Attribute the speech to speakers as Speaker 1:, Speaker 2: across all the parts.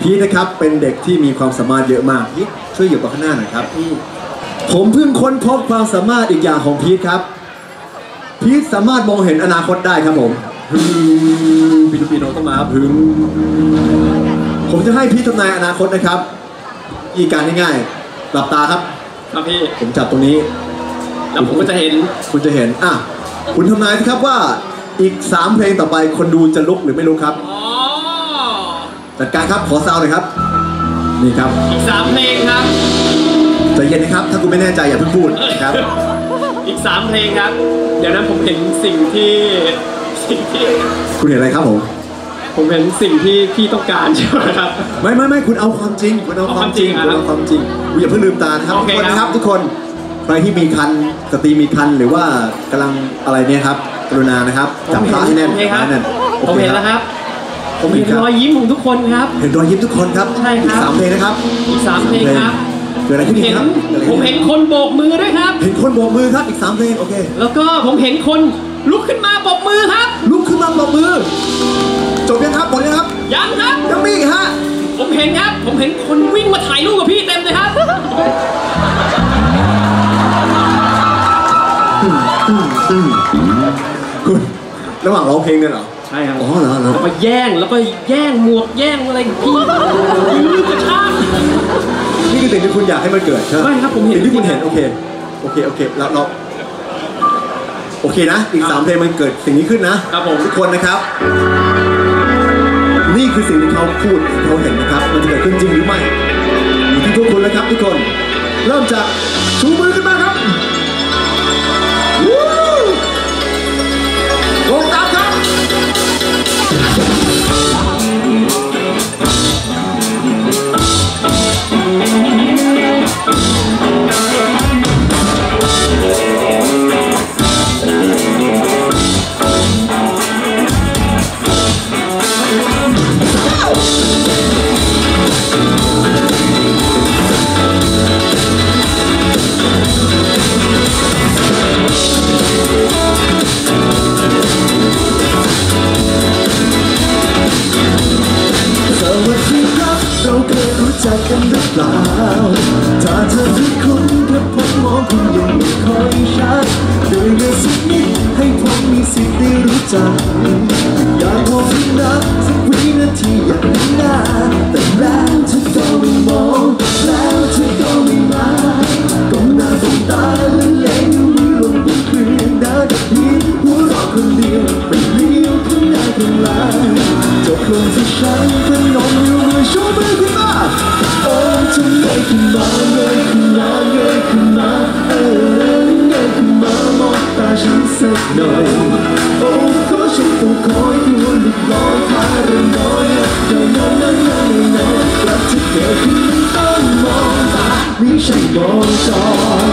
Speaker 1: พีทนะครับเป็นเด็กที่มีความสามารถเยอะมากพีทช่วยอยู่กับข้างหน้าหน่อยครับผมเพิ่งค้นพบความสามารถอีกอย่างของพีทครับพีทสามารถมองเห็นอนาคตได้ครับผมพีทปีโนต้องมาครับผมจะให้พีททำนายอนาคตนะครับอีกการง่ายๆหลับตาครับ
Speaker 2: ครับพี่
Speaker 1: ผมจับตรงนี้
Speaker 2: แล้วผมก็จะเห็น
Speaker 1: คุณจะเห็นคุณทำนายครับว่าอีก3เพลงต่อไปคนดูจะลุกหรือไม่ลุกครับจัดการครับขอซาวหน่อยครับนี่ครับ
Speaker 2: อีก3เพลงครับ
Speaker 1: ใจเย็นนะครับถ้าคุณไม่แน่ใจอย่าเพิ่งพูดครับ
Speaker 2: อีก3เพลงครับเดี๋ยวนั้นผมเห็นสิ่งที่
Speaker 1: คุณเห็นอะไรครับ
Speaker 2: ผมเห็นสิ่งที่พี่ต้องการใช่ไหมครับ
Speaker 1: ไม่คุณเอาความจริงคุณเอาความจริงคุณเอาความจริงคุณอย่าเพิ่งลืมตานะครับทุกคนนะครับทุกคนใครที่มีคันสตรีมีคันหรือว่ากำลังอะไรเนี่ยครับกรุณานะครับจับขาให้แน่น
Speaker 2: ผมเห็นแล้วครับผมเห็นรอยยิ้มของทุกคนครับ
Speaker 1: เห็นรอยยิ้มทุกคนครับ
Speaker 2: ใช่ครับ
Speaker 1: 3เพลงนะครับ
Speaker 2: อีก3เพลงครับ
Speaker 1: เกิดอะไรขึ้นครับ
Speaker 2: ผมเห็นคนโบกมือด้วยครับ
Speaker 1: เห็นคนโบกมือครับอีก3เพลงโอเค
Speaker 2: แล้วก็ผมเห็นคนลุกขึ้นมาโบกมือครับ
Speaker 1: ลุกขึ้นมาโบกมือจบยังครับหมดยังครับ
Speaker 2: ยังครับ
Speaker 1: ยังมีฮะ
Speaker 2: ผมเห็นครับผมเห็นคนวิ่งมาถ่ายรูปกับพี่เต็มเลยครับ
Speaker 1: คุณระหว่างร้องเพลงกันเหรอ
Speaker 2: ใช่ครับ
Speaker 1: อ๋อเหรอ
Speaker 2: แล้วก็แย่งหมวกแย่งอะไรพี่ยืนกระชาก
Speaker 1: นี่คือสิ่งที่คุณอยากให้มันเกิดใช่ไหม
Speaker 2: ไม่ครับผมเห็น
Speaker 1: สิ่งที่คุณเห็นโอเคเราโอเคนะอีก3เพลงมันเกิดสิ่งนี้ขึ้นนะครับผมทุกคนนะครับนี่คือสิ่งที่เขาพูดเขาเห็นนะครับมันจะเกิดขึ้นจริงหรือไม่อยู่ที่ทุกคนแล้วครับทุกคนเริ่มจากชูมือขึ้นมาครับโกงตามครับจักกันหรือเปล่าถ้าเธอทุกคนแค่ผมมองคุณยังไม่ค่อยชัดด้วยเรื่องสักนิดให้ผมมีสิทธิ์ได้รู้จักอยากมองนับสักวินาทีอย่างนั้นนะแต่แล้วเธอก็ไม่มองแล้วเธอก็ไม่มาก้มหน้าก้มตาและเล่นมือลงบนพื้นดาวจะพิษหัวเราะคนเดียวไปเลี้ยวข้างหน้าข้างหลังจบลงที่ฉันพนมมือชูมือขึ้นมาโอ้จะเงยขึ้นมาเงยขึ้นมาเงยขึ้นมาเงยขึ้นมามองตาฉันสักหน่อยโอ้ก็ฉันต้องคอยตัวหลุดลอยพาเรื่องน้อยน้อยรักที่เกิดขึ้นต้องมองตาไม่ใช่มองจอ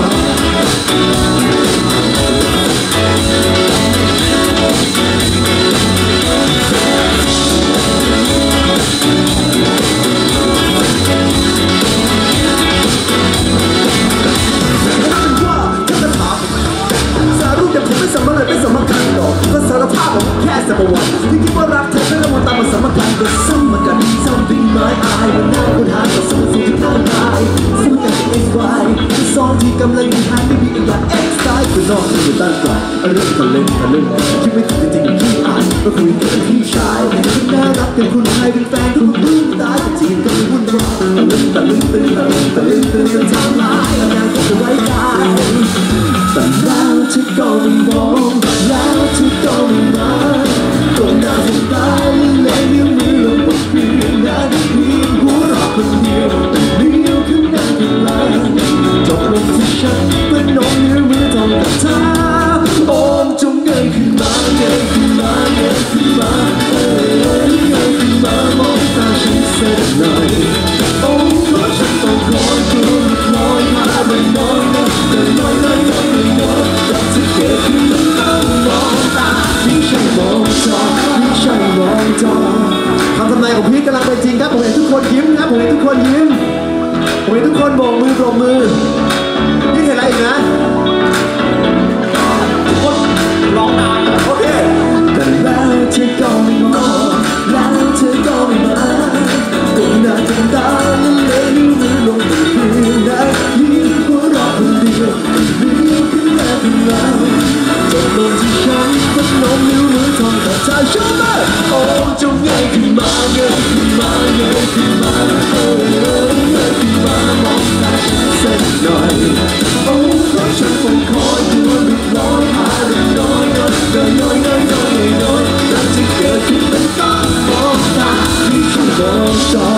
Speaker 1: ก็สารภาพผมแค่สมวันที่คิดว่ารักเธอไม่ต้องมาตามมาสมการก็ซ้ำมากันซ้ำดิ้งไม้อายมันน่าค้นหาก็สู้ที่น่าตายสู้แต่ที่ XY ที่ซ้อนที่กำลังมีหางไม่มีอย่าง X ตายคือนอกคือตั้งกลางเรื่องทะลึ่งคิดไม่ถึงจริงๆที่อ่านก็คุยกันที่ชายที่น่ารักเป็นคนไทยเป็นแฟนทุกรุ่นตายแต่ทีก็ไม่วุ่นวายตะลึงทำลายงานก็จะไว้ได้แต่แล้วเธอก็ไม่มองแล้วเธอก็ไม่มาก้มหน้าก้มตาเล่นนิ้วมือลงบนพื้นหน้าที่พิงหัวเราะคนเดียวเลี้ยวขึ้นหน้าขึ้นหลังจบลงที่ฉันเป็นน้องนิ้วมือต้องกับเธอโอมจงเงยขึ้นมาเงยขึ้นมาเงยขึ้นมาเงยขึ้นมามองตาฉันสักหน่อยโอ้เพราะฉันต้องคอยตัวลอยมาเป็นน้อยนะน้อยรักที่เกิดขึ้นต้องมองตาไม่ใช่มองจอไม่ใช่มองจอคำทำนายของพีทกำลังเป็นจริงครับผมเห็นทุกคนยิ้มครับผมเห็นทุกคนยิ้มผมเห็นทุกคนโบกมือนี่เห็นอะไรอีกนะคนร้องได้โอเคแต่แล้วเธอก็ไม่มองแล้วเธอก็ไม่มาตรงนั้นจอ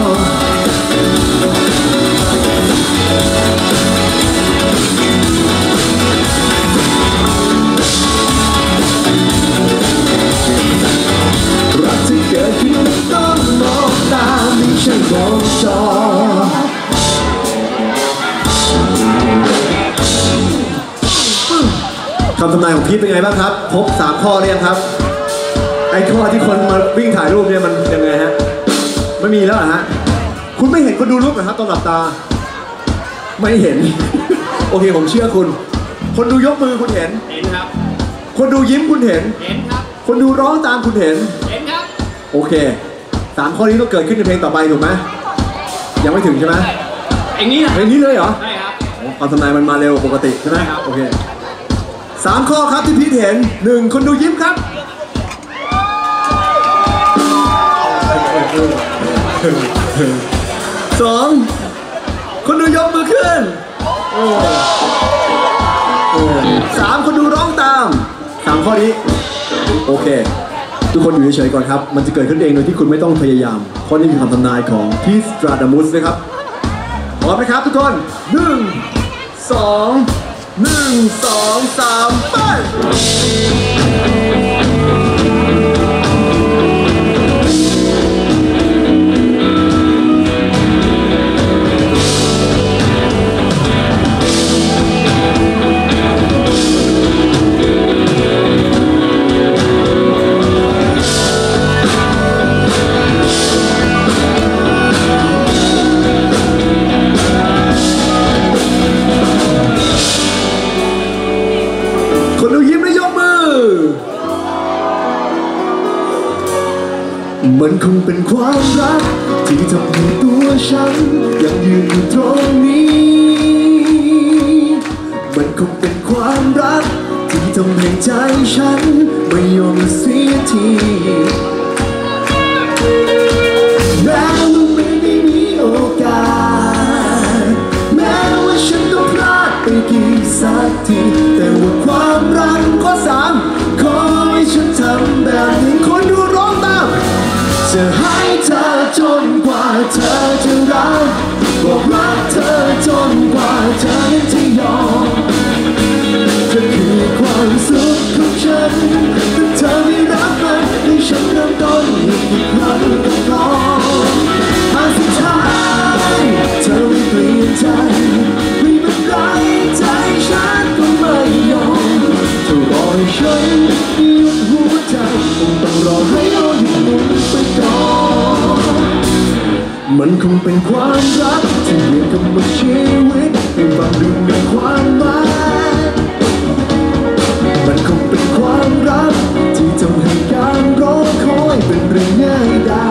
Speaker 1: รักที่เกิดขึ้นต้องมองตาไม่ใช่มองจอคำทำนายของพีทเป็นไงบ้างครับครบ3 ข้อหรือยังครับไอ้ข้อที่คนมาวิ่งถ่ายรูปเนี่ยมันยังไงฮะไม่มีแล้วเหรอฮะคุณไม่เห็นคนดูรูปเหรอครับตอนหลับตาไม่เห็น โอเคผมเชื่อคุณคนดูยกมือคุณเห็น
Speaker 2: ครับ
Speaker 1: คนดูยิ้มคุณเห็น
Speaker 2: ครับ
Speaker 1: คนดูร้องตามคุณเห็น
Speaker 2: ครับ
Speaker 1: โอเค3 ข้อนี้ต้องเกิดขึ้นในเพลงต่อไปถูกไหมยังไม่ถึงใช่ไหม
Speaker 2: เพลงนี้นะ
Speaker 1: เพลงนี้เลยเหรอ
Speaker 2: ใช่ครับ
Speaker 1: ความทำนายมันมาเร็วปกติใช่ไหมครับโอเค3 ข้อครับที่พีทเห็น1คนดูยิ้มครับ2คนดูยกมือขึ้น3คนดูร้องตาม3 ข้อนี้โอเคทุกคนอยู่เฉยๆก่อนครับมันจะเกิดขึ้นเองโดยที่คุณไม่ต้องพยายามข้อนี้คือคำทำนายของพีท สตราดามุสนะครับพร้อมไหมครับทุกคน1 2 3ไปมันคงเป็นความรักที่ทำให้ตัวฉันยังยืนอยู่ตรงนี้มันคงเป็นความรักที่ทำให้ใจฉันไม่ยอมเสียทีแม้ว่าไม่ได้มีโอกาสแม้ว่าฉันต้องพลาดไปกี่สักทีแต่ว่าความรักข้อ3ขอให้ฉันทำแบบนี้คนดูร้องตามจะให้เธอจนกว่าเธอจะรักบอกรักเธอจนกว่าเธอจะยอมเธอคือความสุขของฉันถ้าเธอไม่รักมันให้ฉันเริ่มต้นอีกครั้งก็พอหากสุดท้ายเธอไม่เปลี่ยนใจไม่เป็นไรใจฉันก็ไม่ยอมเธอรอให้ฉันหยุดหัวใจคงต้องรอให้เราหยุดหมุนไปก่อนมันคงเป็นความรักที่เหมือนกับว่าชีวิตให้ฟังดูมีความหมายมันคงเป็นความรักที่ทำให้การรอคอยเป็นเรื่องง่ายได้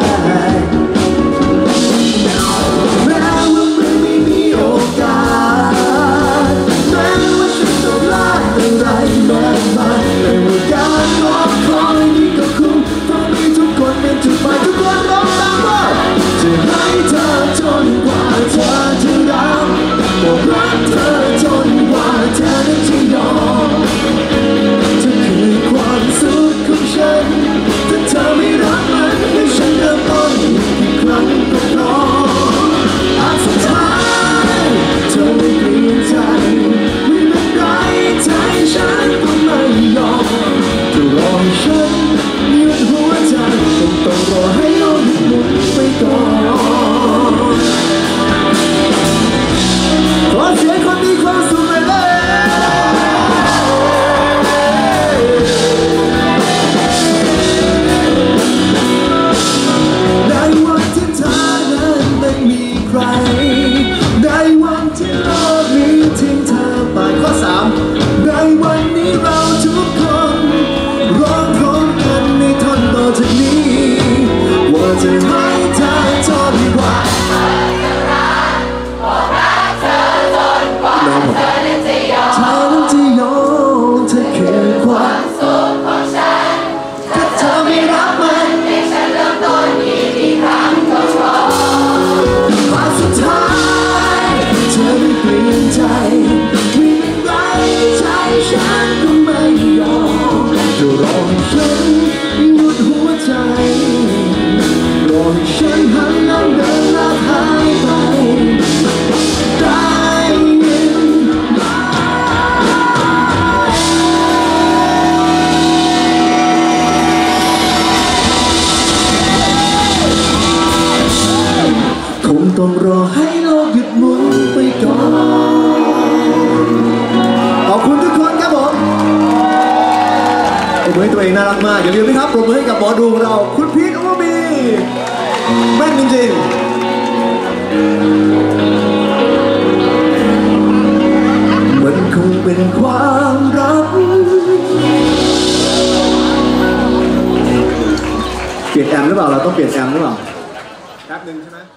Speaker 1: แม้ว่ามันไม่มีโอกาสแม้ว่าฉันต้องพลาดอะไรมากมายแต่ว่าการรอคอยนี้ก็คุ้มเพราะมีทุกคนเป็นจุดหมายทุกคนร้องตามว่าจะให้เธอจนกว่าเธอจะรักบอกรักเธอจนกว่าเธอจะยอมเธอคือความสุขของฉันถ้าเธอไม่รักมันให้ฉันเริ่มต้นต้องรอให้โลกหยุดหมุนไปก่อนขอบคุณทุกคนครับผมปรบมือให้ตัวเองน่ารักมากอย่าลืมนะครับปรบมือให้กับหมอดูของเราคุณพีทอุมามีแม่นจริงๆมันคงเป็นความรักเปลี่ยนแอมหรือเปล่าเราต้องเปลี่ยนแอมหรือเปล่าแป๊บนึงใช่ไหม